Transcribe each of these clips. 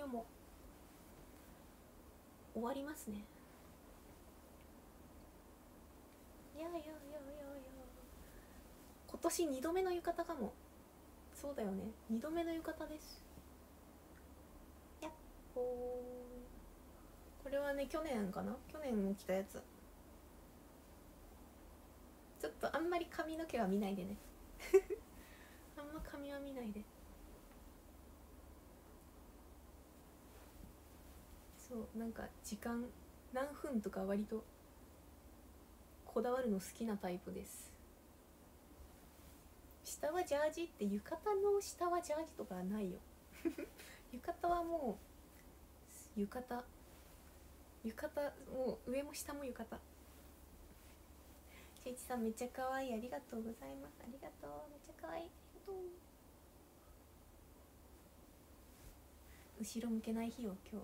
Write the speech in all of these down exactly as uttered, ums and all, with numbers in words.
も終わりますね。いやいやいやいやいや、今年にどめの浴衣かも。そうだよね、にどめの浴衣です。やっほー。これはね、去年かな、去年も着たやつ。ちょっとあんまり髪の毛は見ないでねあんま髪は見ないで。そうなんか時間何分とか割とこだわるの好きなタイプです。下はジャージって浴衣の下はジャージとかないよ浴衣はもう浴衣浴衣、もう上も下も浴衣。ちいちさんめっちゃ可愛い、ありがとうございます。ありがとう、めっちゃ可愛い、ありがとう。後ろ向けない日よ今日は。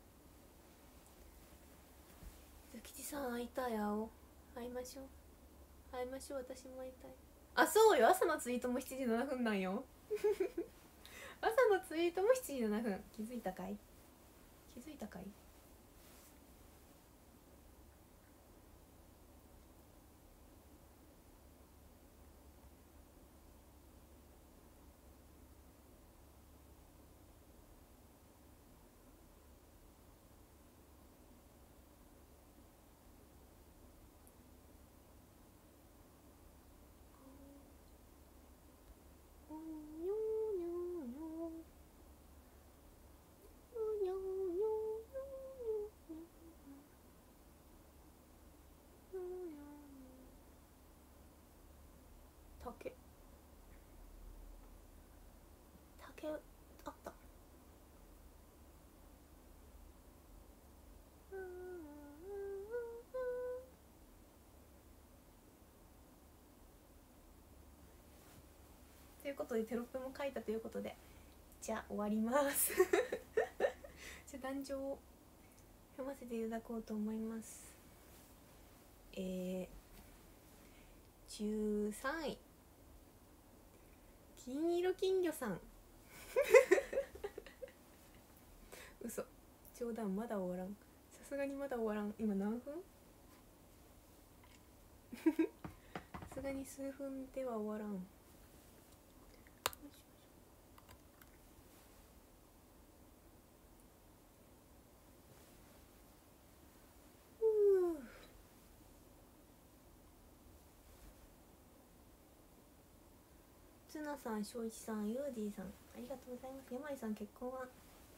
ズキチさん会いたい。あお会いましょう、会いましょう、私も会いたい。あ、そうよ、朝のツイートもしちじななふんなんよ朝のツイートもしちじななふん。気づいたかい、気づいたかい。竹竹あった。ということでテロップも書いたということで、じゃあ終わりますじゃあ壇上を読ませていただこうと思います。えー、じゅうさんい金色金魚さん嘘、冗談、まだ終わらん。さすがにまだ終わらん。今何分さすがに数分では終わらん。ツナさん、翔一さん、ユーディさん、ありがとうございます。山井さん、結婚は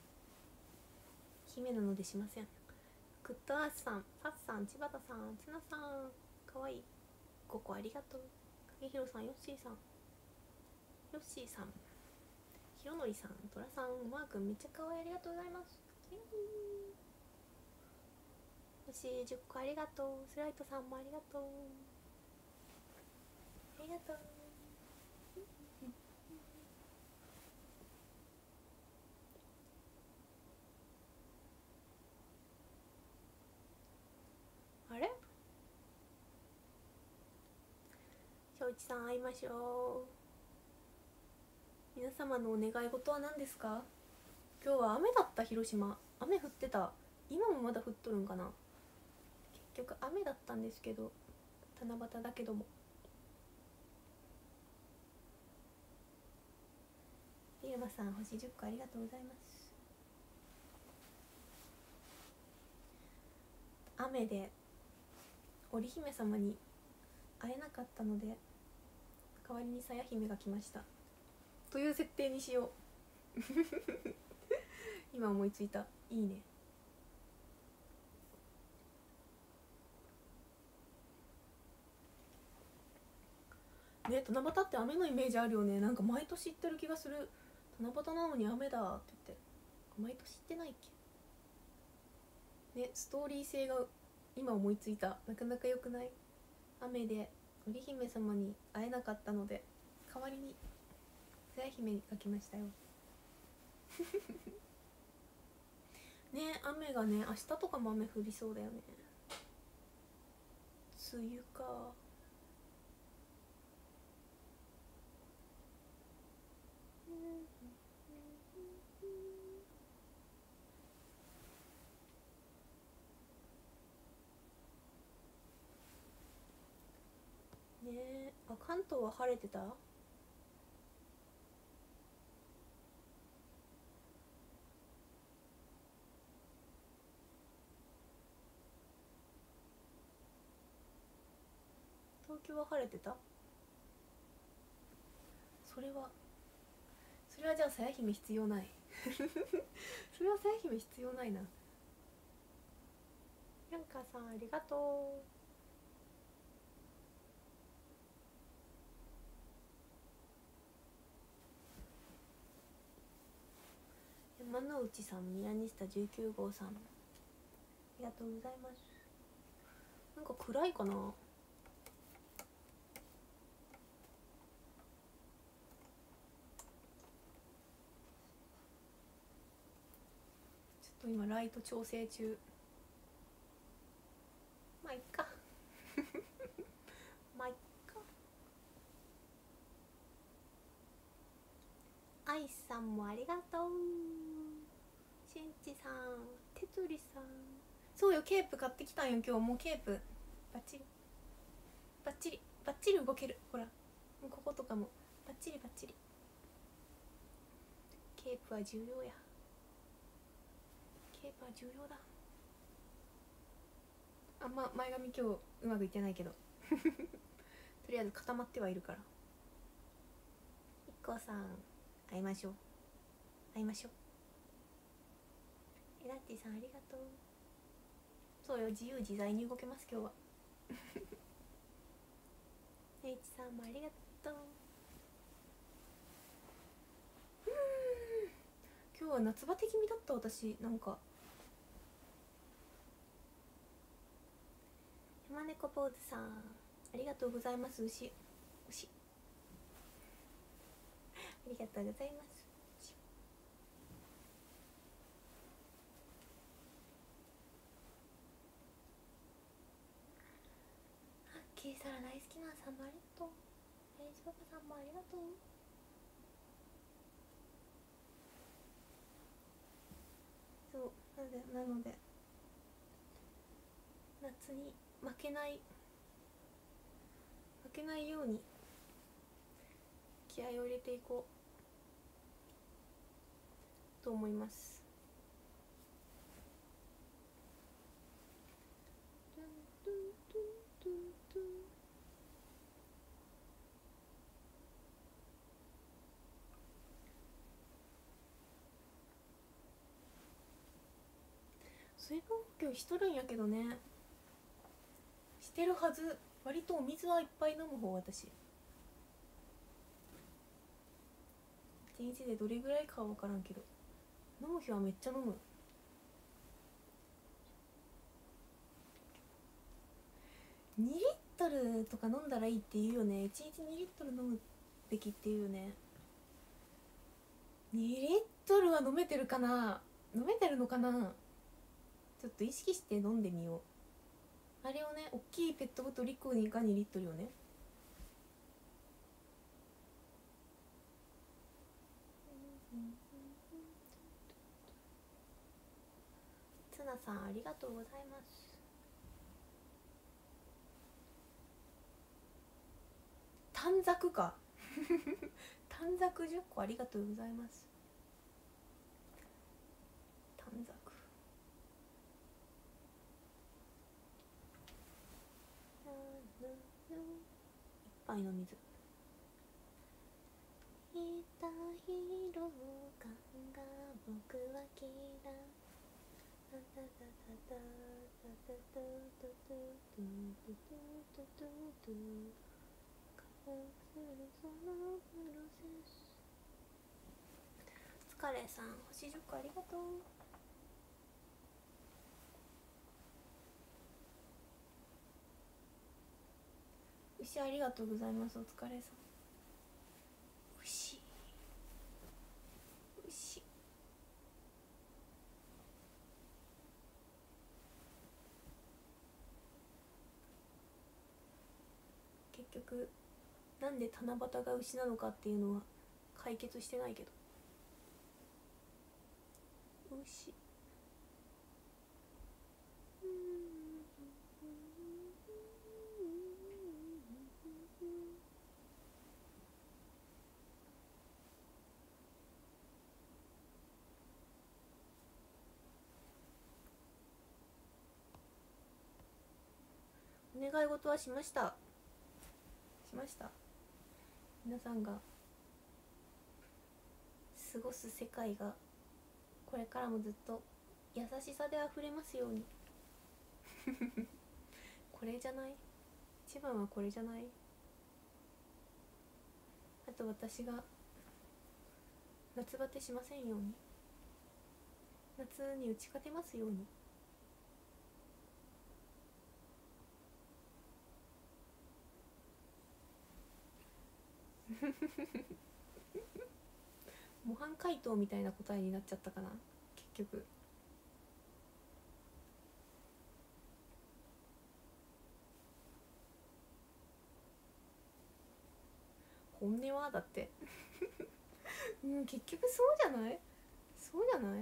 姫なのでしません。グッドアースさん、パッさん、千葉田さん、ツナさん、かわいいごこありがとう。影広さん、ヨッシーさん、ヨッシーさん、ひろのりさん、トラさん、マー君めっちゃかわいい、ありがとうございます。ヨッシーじゅっこありがとう。スライトさんもありがとう、ありがとう。あれ、翔一さん会いましょう。皆様のお願い事は何ですか？今日は雨だった。広島雨降ってた。今もまだ降っとるんかな。結局雨だったんですけど、七夕だけども。リルマさん、星じゅっこありがとうございます。雨で織姫様に会えなかったので、代わりにさや姫が来ましたという設定にしよう今思いついた。いいね。ね、七夕って雨のイメージあるよね。なんか毎年行ってる気がする。七夕なのに雨だって言って。毎年行ってないっけね。ストーリー性が今思いついた。なかなか良くない？雨で織姫様に会えなかったので、代わりにさや姫が来ましたよね。雨がね、明日とかも雨降りそうだよね。梅雨か。 関東は晴れてた？東京は晴れてた？それはそれはじゃあさや姫必要ないそれはさや姫必要ないな。ヤンカーさんありがとう。山之内さん、ミラニスタじゅうきゅう号さん、ありがとうございます。なんか暗いかな。ちょっと今ライト調整中。まあいっかまあいっか。アイスさんもありがとう。しんちさん、てつりさん、そうよ、ケープ買ってきたんよ今日。もうケープバッチリバッチリバッチリ動ける。ほらこことかもバッチリバッチリ。ケープは重要や。ケープは重要だ。あんま前髪今日うまくいってないけどとりあえず固まってはいるから。いっこうさん、会いましょう会いましょう。えらっちさんありがとう。そうよ、自由自在に動けます今日はねいちさんもありがとう。うーん、今日は夏バテ気味だった私。なんか山猫ポーズさんありがとうございます。牛牛ありがとうございます。あ、ケイサラ大好きなさんもありがとう。レイジパパさんもありがとう。そうなのでなので夏に負けない負けないように気合を入れていこうと思います。水分補給しとるんやけどね。してるはず。割とお水はいっぱい飲む方私。一日でどれぐらいかは分からんけど飲む日はめっちゃ飲む。にリットルとか飲んだらいいって言うよね。いちにちにリットル飲むべきっていうよね。にリットルは飲めてるかな。飲めてるのかな。ちょっと意識して飲んでみよう。あれをね、大きいペットボトルいっこにがにリットルをね。ツナさんありがとうございます。短冊か短冊じゅっこありがとうございます。短冊一杯の水。いたひろ感が僕は嫌い。タタタタタタタタタタタタタタタするそのプロセス。疲れさん星じゅっこありがとう。牛ありがとうございます。お疲れさん。牛牛結局なんで七夕が牛なのかっていうのは解決してないけど。牛願い事はしましたしました皆さんが過ごす世界がこれからもずっと優しさであふれますようにこれじゃない？一番はこれじゃない？あと私が夏バテしませんように、夏に打ち勝てますように。模範解答みたいな答えになっちゃったかな結局。本音はだってうん結局そうじゃない？そうじゃない？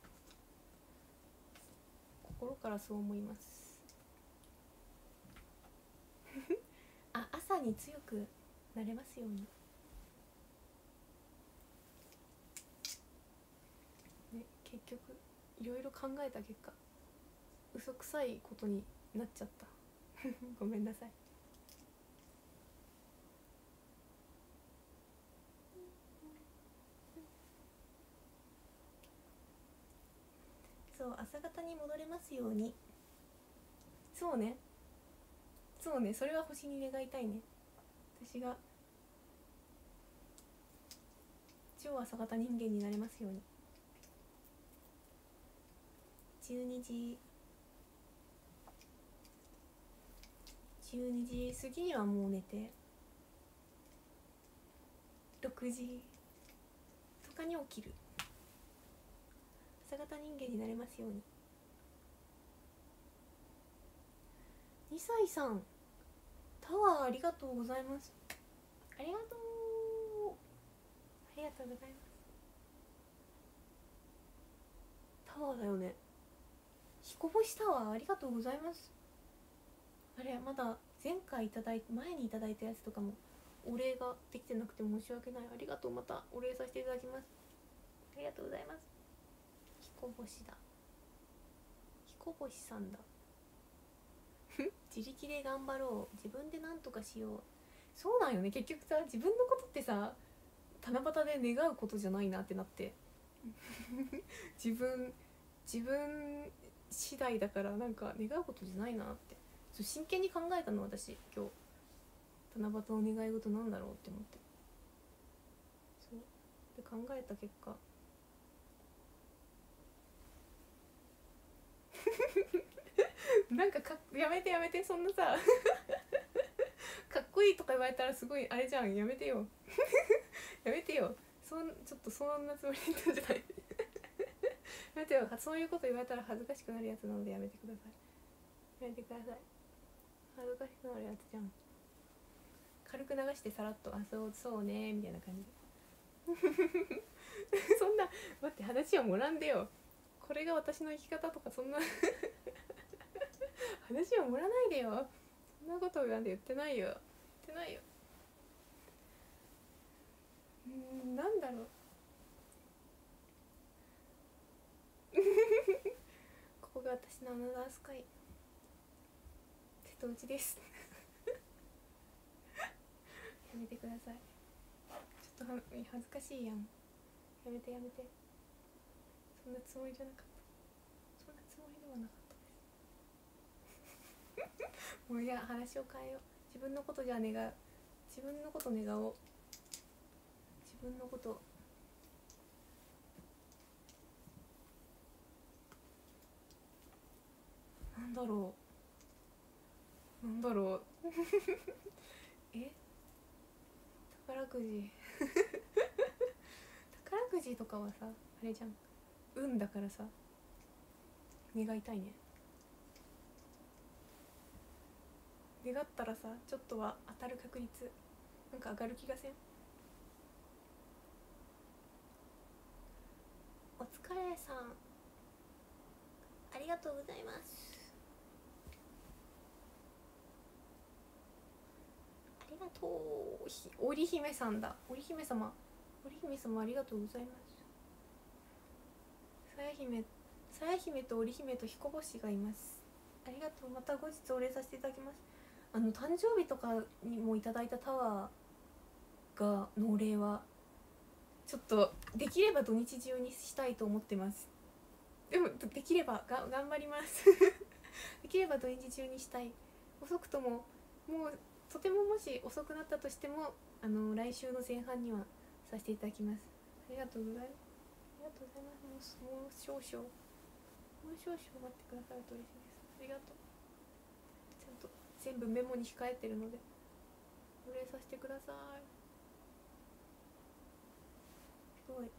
心からそう思いますあ、朝に強くなれますようにね。結局いろいろ考えた結果嘘くさいことになっちゃったごめんなさい。そう朝方に戻れますように。そうねそうねそれは星に願いたいね。私が超朝方人間になれますように。じゅうにじじゅうにじ過ぎにはもう寝てろくじとかに起きる。朝方人間になれますように。にさいさんタワーありがとうございます。ありがとうありがとうございます。タワーだよね。彦星タワーありがとうございます。あれまだ前回いただい前にいただいたやつとかもお礼ができてなくて申し訳ない。ありがとう。またお礼させていただきます。ありがとうございます。彦星だ彦星さんだ自力で頑張ろう、自分で何とかしよう。そうなんよね。結局さ自分のことってさ七夕で願うことじゃないなってなって自分自分次第だからなんか願うことじゃないなってそう真剣に考えたの私今日。七夕の願い事なんだろうって思って。そうで考えた結果なんかかやめてやめてそんなさかっこいいとか言われたらすごいあれじゃん。やめてよやめてよ。そんちょっとそんなつもりなんじゃないやめてよ。そういうこと言われたら恥ずかしくなるやつなのでやめてください。やめてください。恥ずかしくなるやつじゃん。軽く流してさらっとあそうそうねみたいな感じでそんな待って話をもらんでよ。これが私の生き方とかそんな話を盛らないでよ。そんなことなんて言ってないよ。言ってないよ。うーんなんだろうここが私のアナザースカイ瀬戸内ですやめてください。ちょっとは恥ずかしいやん。やめてやめて。そんなつもりじゃなかった。そんなつもりではなかったですもういや話を変えよう。自分のことじゃ願う。自分のこと願おう。自分のことなんだろうなんだろうえ宝くじ宝くじとかはさあれじゃん運だからさ願いたいね。願ったらさちょっとは当たる確率なんか上がる気がせん？お疲れさんありがとうございます。ありがとう。織姫さんだ。織姫様織姫様ありがとうございます。さや姫さや姫と織姫と彦星がいます。ありがとう。また後日お礼させていただきます。 あの誕生日とかにもいただいたタワーがのお礼はちょっとできれば土日中にしたいと思ってます。でもできればが頑張りますできれば土日中にしたい。遅くとももうとてももし遅くなったとしてもあの来週の前半にはさせていただきます。ありがとうございます。ありがとうございます。もうもう少々もう少々待ってくださると嬉しいです。ありがとう。ちゃんと全部メモに控えてるのでお礼させてください。すごい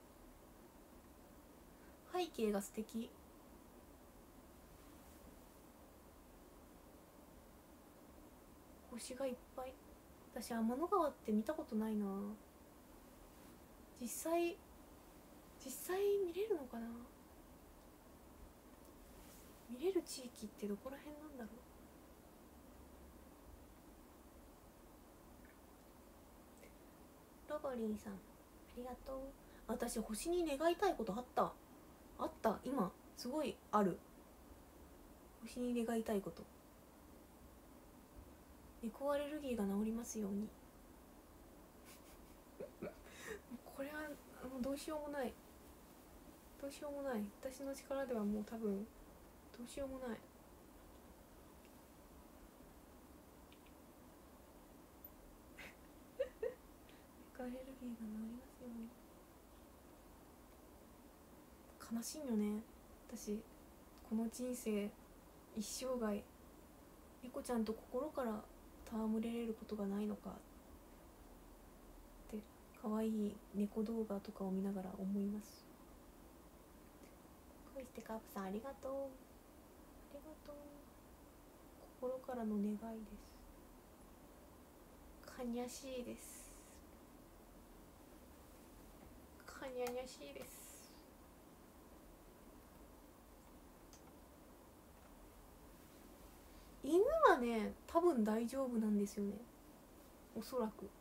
背景が素敵。星がいっぱい。私天の川って見たことないな。実際実際見れるのかな。見れる地域ってどこら辺なんだろう。ロボリンさんありがとう。私星に願いたいことあったあった今すごいある。星に願いたいこと、猫アレルギーが治りますようにこれはもうどうしようもない、どうしようもない。私の力ではもう多分どうしようもない。猫アレルギーが治りますように。悲しいよね。私この人生一生涯猫ちゃんと心から戯れれることがないのかって可愛い猫動画とかを見ながら思います。恋してカープさんありがとう、ありがとう。心からの願いです。かにゃしいです。かにゃにゃしいです。犬はね多分大丈夫なんですよね、おそらく。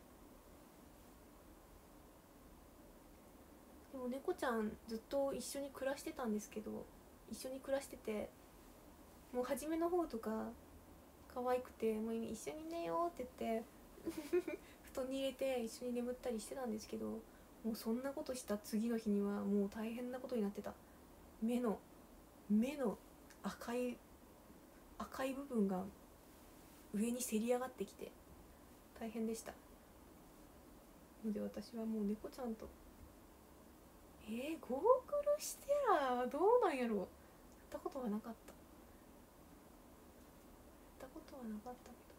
でも猫ちゃんずっと一緒に暮らしてたんですけど、一緒に暮らしててもう初めの方とか可愛くてもう一緒に寝ようって言って布団に入れて一緒に眠ったりしてたんですけど、もうそんなことした次の日にはもう大変なことになってた。目の目の赤い赤い部分が上にせり上がってきて大変でしたので、私はもう猫ちゃんとえー、ゴーグルしてらどうなんやろう。やったことはなかった、やったことはなかったけど。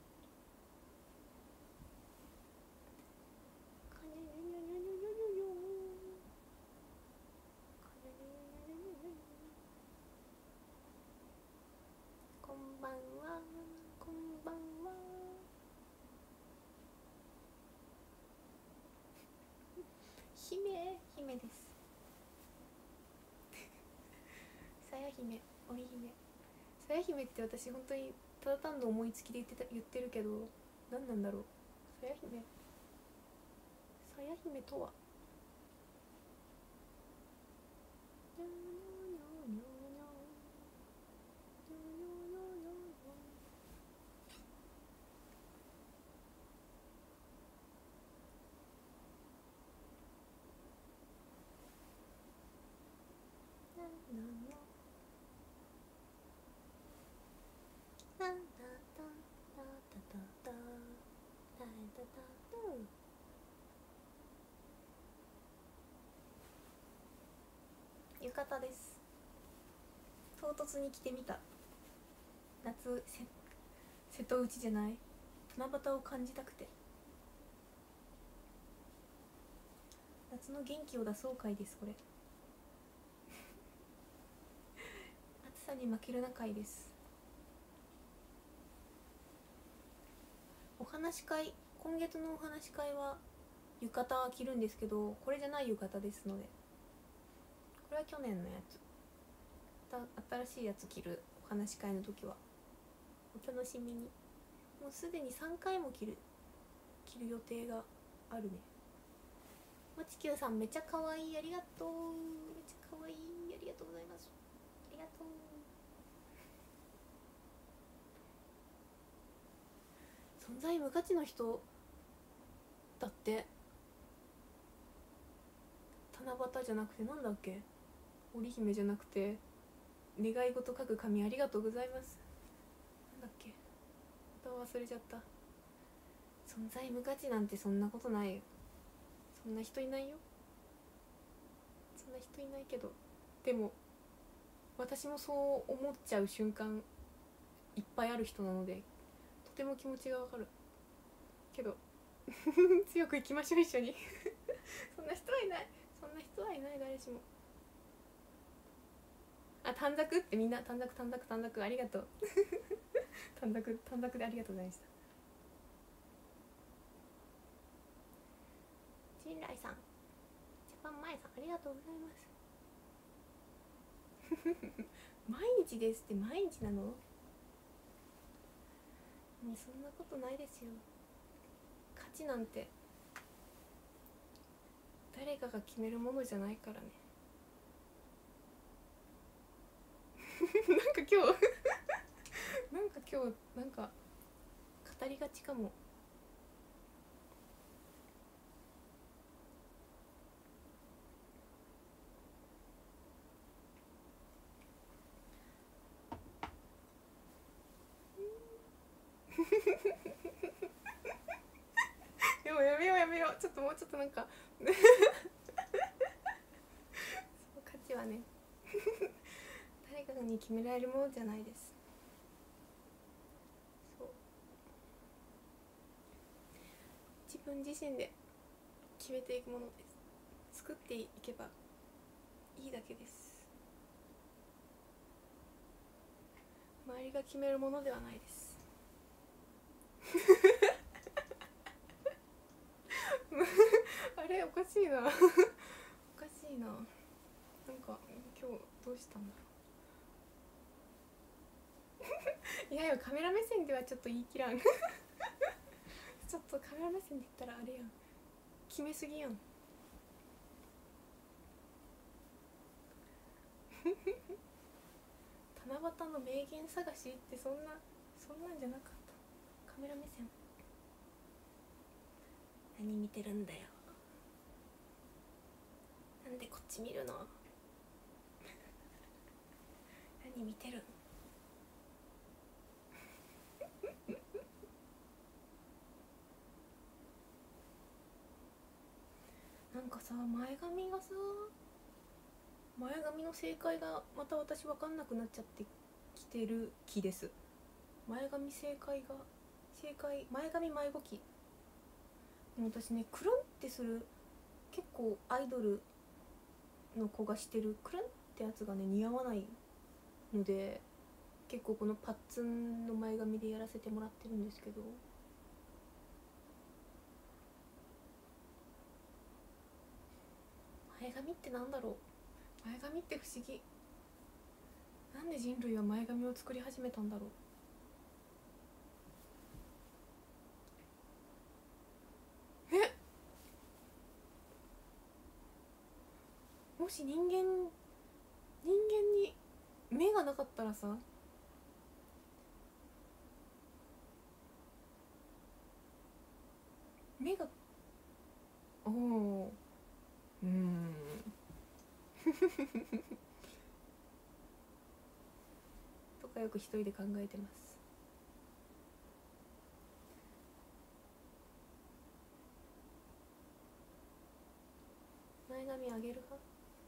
こんばんは、こんばんは。姫姫です。さや姫、織姫。さや姫って私本当にただ単の思いつきで言ってた言ってるけど、何なんだろう。さや姫、さや姫とは。浴衣です。唐突に着てみた。夏せ瀬戸内じゃない七夕を感じたくて。夏の元気を出そう会です。これ暑さに負けるな会です。お話し会、今月のお話し会は浴衣は着るんですけど、これじゃない浴衣ですので、これは去年のやつ。新しいやつ着るお話し会の時はお楽しみに。もうすでにさんかいも着る着る予定があるね。もちきゅうさんめっちゃかわいい、ありがとう。めっちゃかわいい、ありがとうございます。ありがとう。 存在無価値の人だって。七夕じゃなくてなんだっけ、織姫じゃなくて願い事書く紙ありがとうございます。なんだっけ、また忘れちゃった。存在無価値なんてそんなことないよ。そんな人いないよ。そんな人いないけど、でも私もそう思っちゃう瞬間いっぱいある人なので、とても気持ちがわかるけど強くいきましょう、一緒にそんな人はいない、そんな人はいない、誰しも。あ、短冊ってみんな短冊短冊短冊ありがとう短冊短冊でありがとうございました。陣来さん、ジャパン前さんありがとうございます毎日ですって、毎日なの？もうそんなことないですよ。価値なんて誰かが決めるものじゃないからねなんか今日なんか今日なんか語りがちかも。でもやめようやめよう、ちょっともうちょっとなんかそう、価値はね誰かに決められるものじゃないです。そう、自分自身で決めていくものです。作っていけばいいだけです。周りが決めるものではないですあれおかしいなおかしいな、なんか今日どうしたんだろういやいや、カメラ目線ではちょっと言い切らんちょっとカメラ目線で言ったらあれやん、決めすぎやん七夕の名言探しってそんなそんなんじゃなかった。カメラ目線、何見てるんだよ、なんでこっち見るの何見てるんなんかさ、前髪がさ、前髪の正解がまた私分かんなくなっちゃってきてる気です。前髪正解が正解、前髪前動き。でも私ね、クルンってする結構アイドルの子がしてるクルンってやつがね似合わないので、結構このパッツンの前髪でやらせてもらってるんですけど、前髪ってなんだろう。前髪って不思議。なんで人類は前髪を作り始めたんだろう。え、もし人間人間に目がなかったらさ、目がおおうーんとかよく一人で考えてます。前髪上げる派？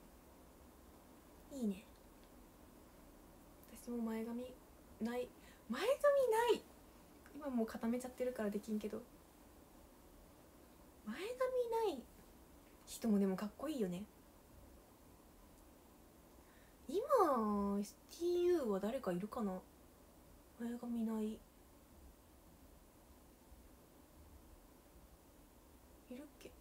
いいね。私も前髪ない、前髪ない今もう固めちゃってるからできんけど、前髪ない人もでもかっこいいよね。今 エスティーユー は誰かいるかな、前髪ない、いるっけ。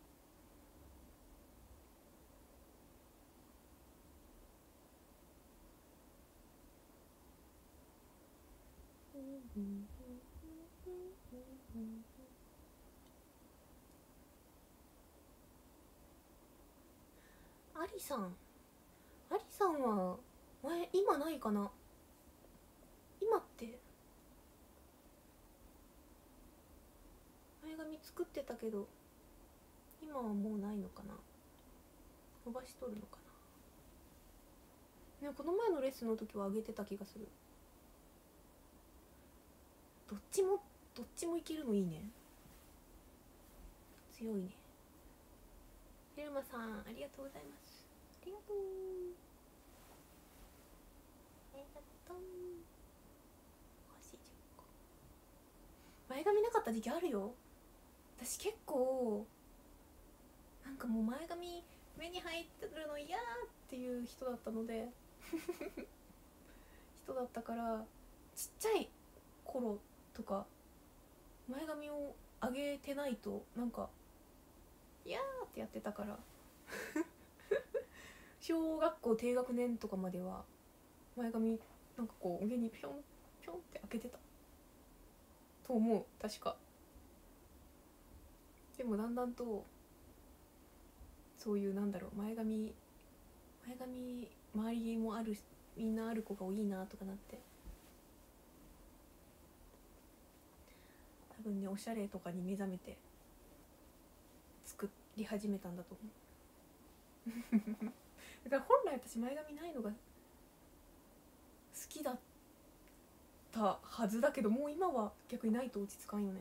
アリさん、アリさんは前今ないかな、今って作ってたけど今はもうないのかな、伸ばしとるのかな。ね、この前のレッスンの時は上げてた気がする。どっちもどっちもいけるのいいね、強いね。ヘルマさんありがとうございます。ありがとうありがとう。前髪なかった時期あるよ。私結構なんかもう前髪目に入ってるの嫌っていう人だったので人だったからちっちゃい頃とか前髪を上げてないとなんかいやーってやってたから小学校低学年とかまでは前髪なんかこう上にピョンピョンって開けてたと思う、確か。でもだんだんとそういうなんだろう、前髪前髪周りもある、みんなある子が多いなとかなって、多分ねおしゃれとかに目覚めて作り始めたんだと思うだから本来私前髪ないのが好きだったはずだけど、もう今は逆にないと落ち着かんよね。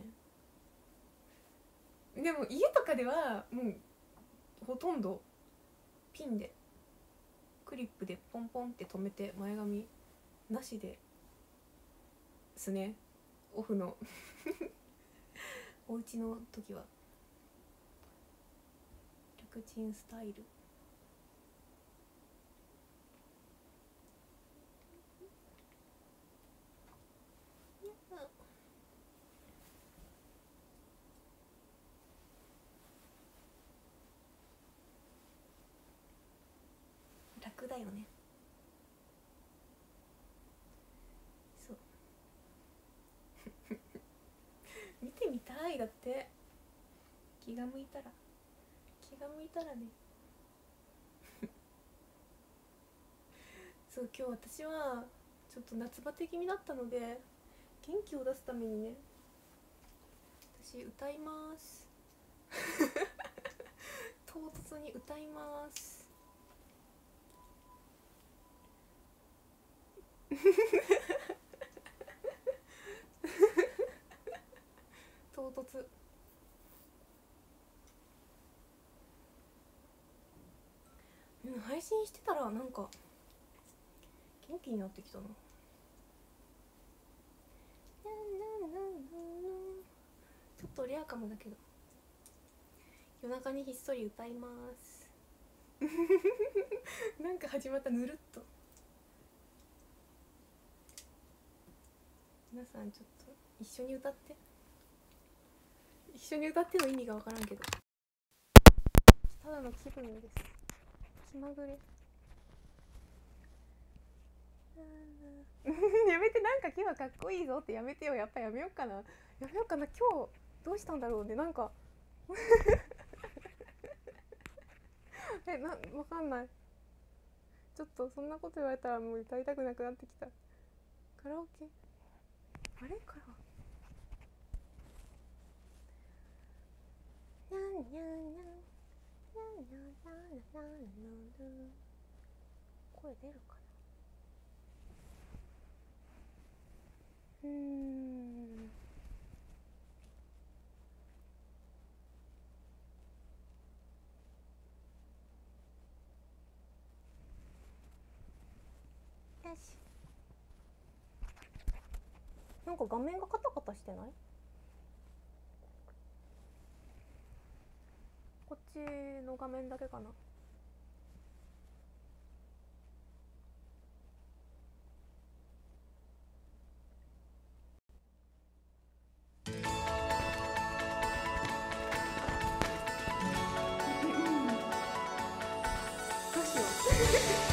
でも家とかではもうほとんどピンでクリップでポンポンって留めて前髪なしですね、オフのお家の時は楽ちんスタイル。楽だよね。そう見てみたい、だって気が向いたら気が向いたらねそう今日私はちょっと夏バテ気味だったので元気を出すためにね、私歌います唐突に歌います唐突。うん、配信してたらなんか元気になってきたな。ちょっとレアかもだけど夜中にひっそり歌いますなんか始まった、ぬるっと。皆さんちょっと一緒に歌って、一緒に歌っての意味がわからんけど、ただの気分です。気まぐれやめて、なんか今日はかっこいいぞってやめてよ。やっぱやめようかな、やめようかな。今日どうしたんだろうね、なんかえ、な、わかんない。ちょっとそんなこと言われたらもう歌いたくなくなってきた。カラオケあれから声出るかな。うーんよし。なんか画面がカタカタしてない？こっちの画面だけかな。どうしよう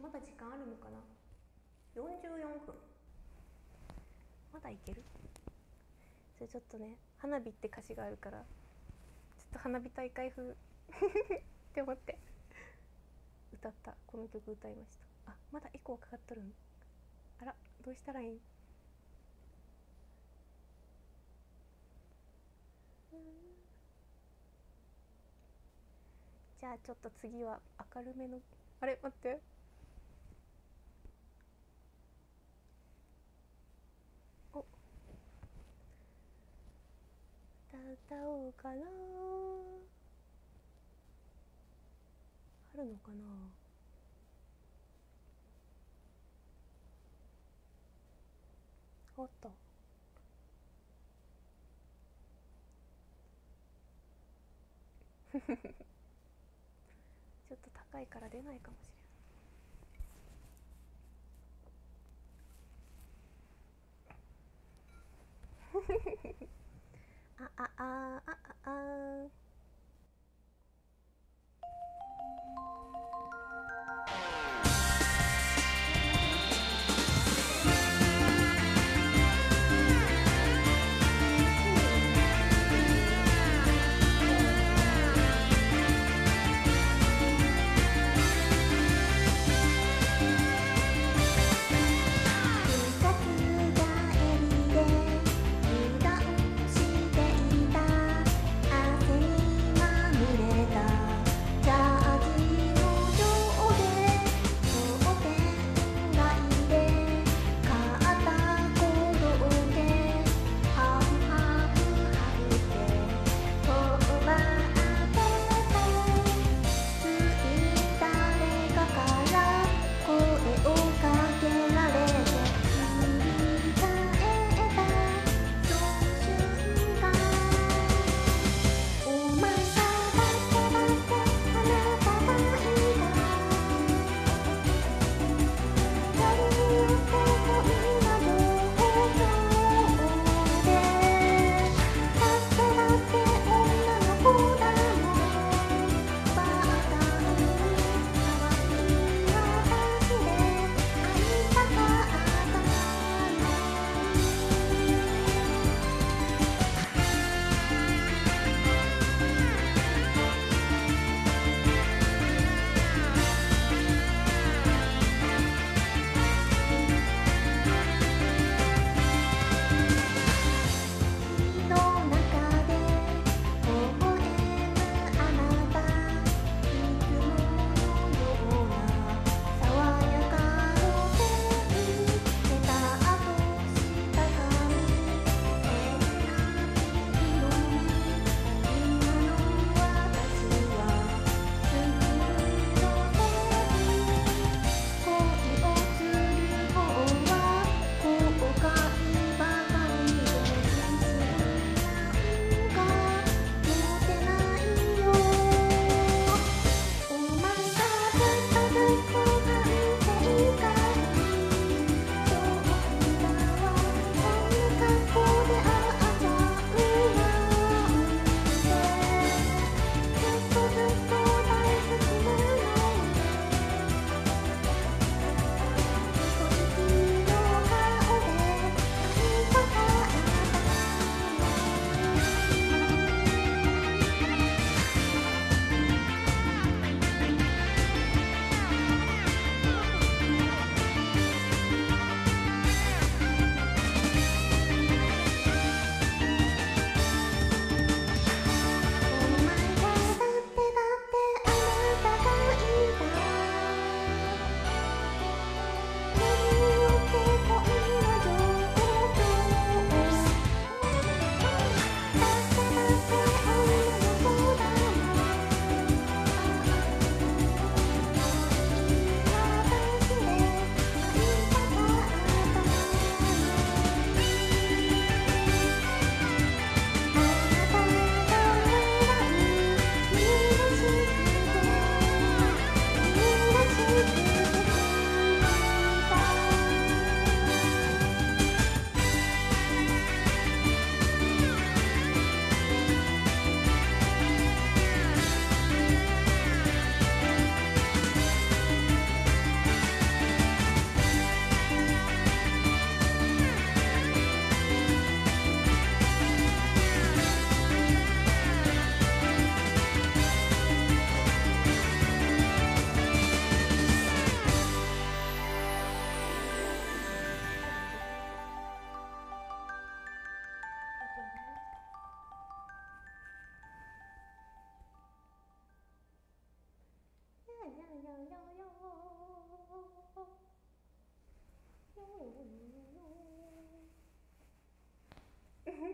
まだ時間あるのかな。よんじゅうよんふん、まだいける。それちょっとね、花火って歌詞があるから、ちょっと花火大会風って思って歌った、この曲歌いました。あ、まだエコーかかっとるん。あら、どうしたらいいん。じゃあちょっと次は明るめの、あれ待って、お、歌おうかな。あるのかな。あったちょっと高いから出ないかもしれないああああああ「ふたつがえびでうどん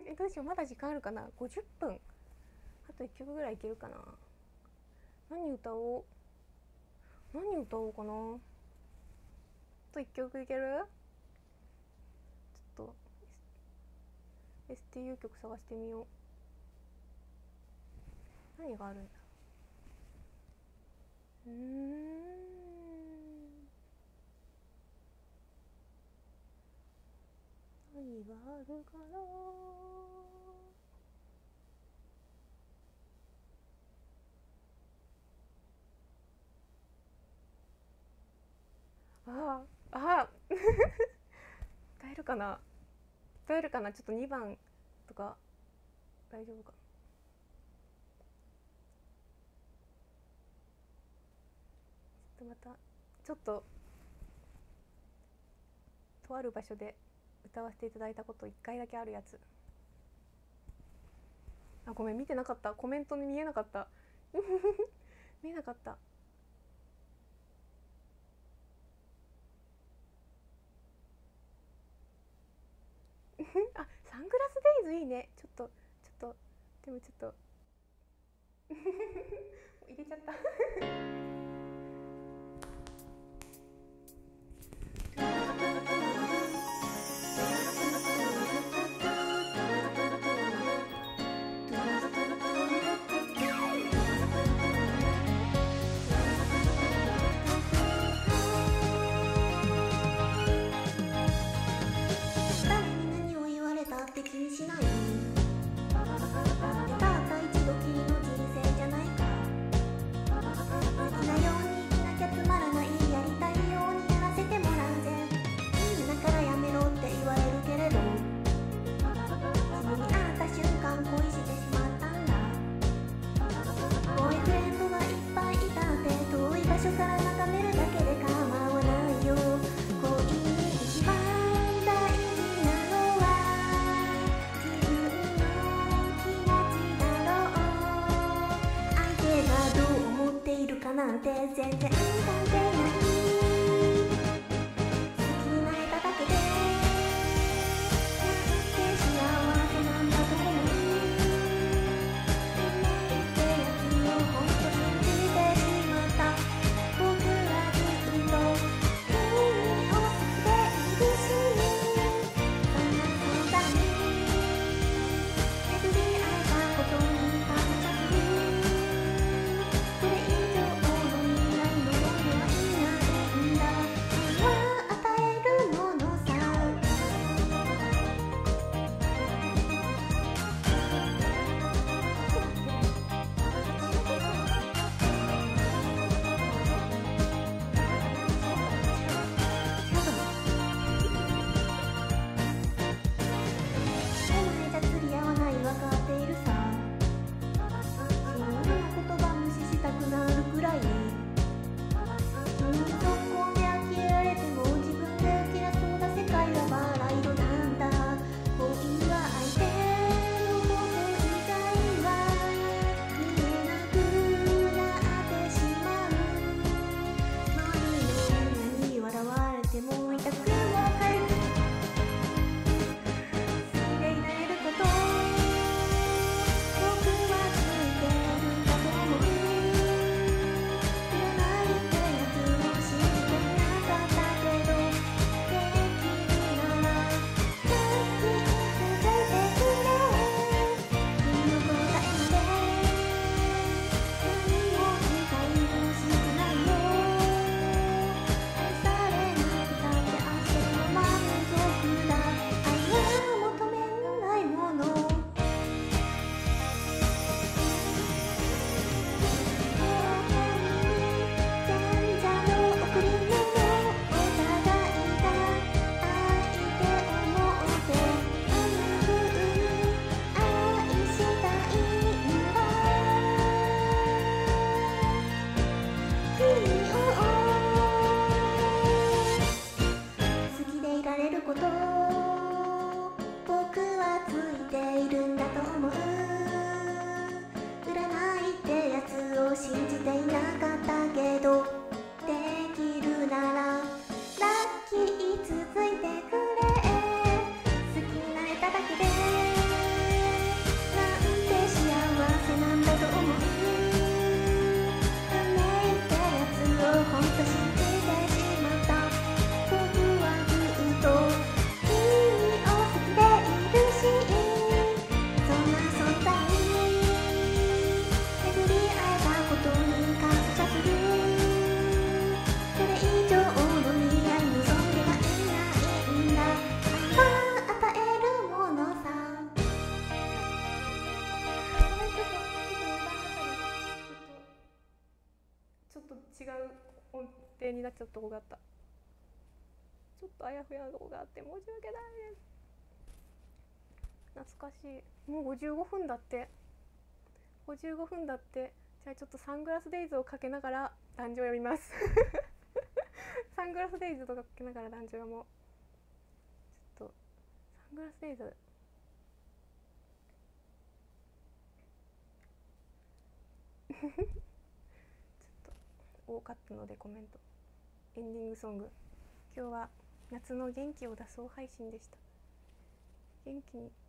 えどうしよう、まだ時間あるかな。ごじゅっぷん、あといっきょくぐらいいけるかな。何歌おう何歌おうかな。あといっきょくいける。ちょっと エスティーユー 曲探してみよう。何があるんだ。うーん何があるかな。ああああ歌えるかな歌えるかな。ちょっとにばんとか大丈夫かな。ちょっとまたちょっととある場所で歌わせていただいたこといっかいだけあるやつ。あ、ごめん見てなかった。コメントに見えなかった見えなかったあ、サングラスデイズいいね。ちょっとちょっとでもちょっと入れちゃったなんて全然関係ない。好きになれただけでなんて幸せなんだと思う。夢ってやつをほんと信じてしまった。僕らずっと君を好きでいるし、そんなそうだね。巡り会えたことに感謝する。それ以上の未来のものはいない。 になっちゃったとこがあった。ちょっとあやふやなとこがあって申し訳ないです。懐かしい。もうごじゅうごふんだって。ごじゅうごふんだって。じゃあちょっとサングラスデイズをかけながら壇上読みますサングラスデイズとかかけながら壇上読もう。ちょっとサングラスデイズちょっと多かったのでコメント。エンディングソング、今日は夏の元気を出そう配信でした。元気に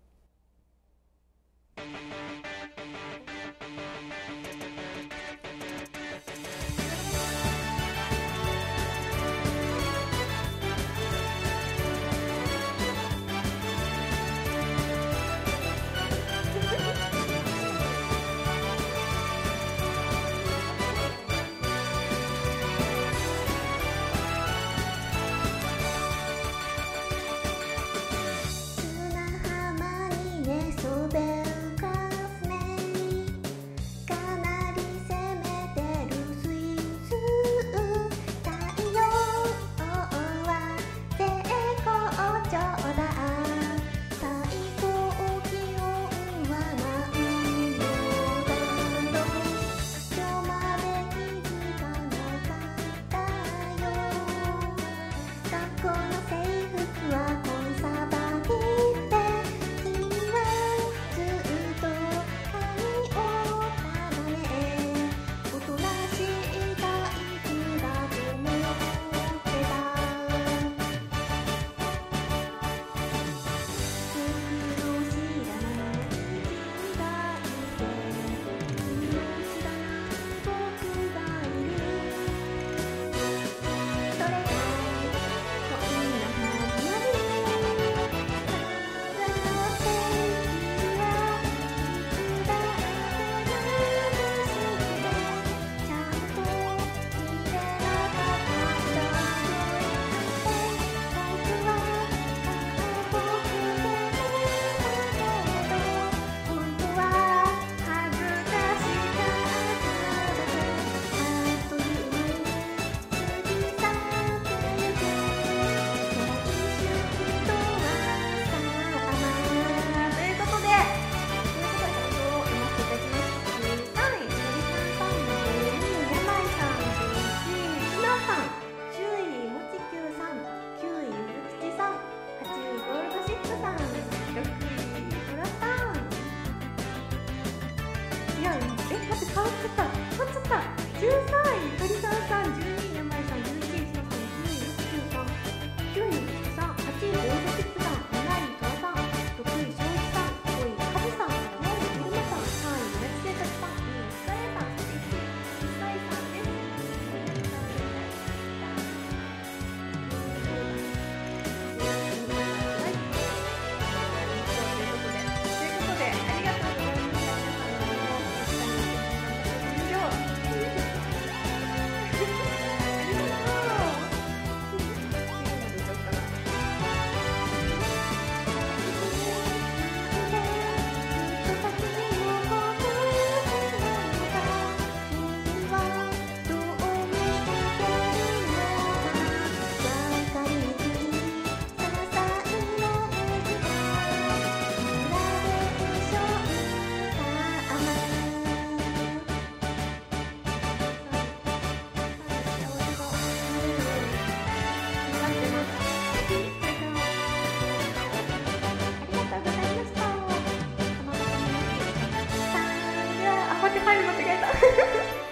じゅうさんい鳥さんさん、じゅうにい山井さん、じゅういちいしのさん、じゅういろくきゅうさん、きゅういむつきさん、はちいゴールドシップさん、なないとわさん、ろくいしょういちさん、ごいかずさん、よんいゆるまさん、さんいむらちせいたちさん、にいつかれさん、そしていちいいっさいさんです。入る間違えた